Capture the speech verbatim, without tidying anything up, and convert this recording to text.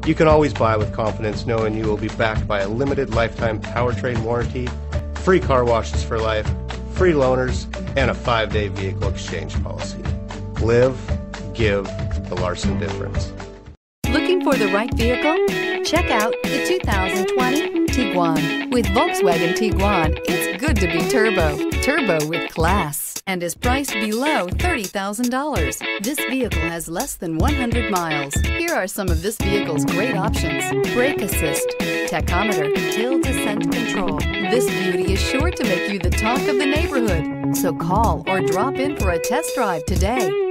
You can always buy with confidence knowing you will be backed by a limited lifetime powertrain warranty, free car washes for life, free loaners, and a five-day vehicle exchange policy. Live, give the Larson difference. Looking for the right vehicle? Check out the two thousand twenty Tiguan. With Volkswagen Tiguan, it's good to be turbo. Turbo with class, and is priced below thirty thousand dollars. This vehicle has less than one hundred miles. Here are some of this vehicle's great options: brake assist, tachometer, hill descent control. This beauty is sure to make you the talk of the neighborhood. So call or drop in for a test drive today.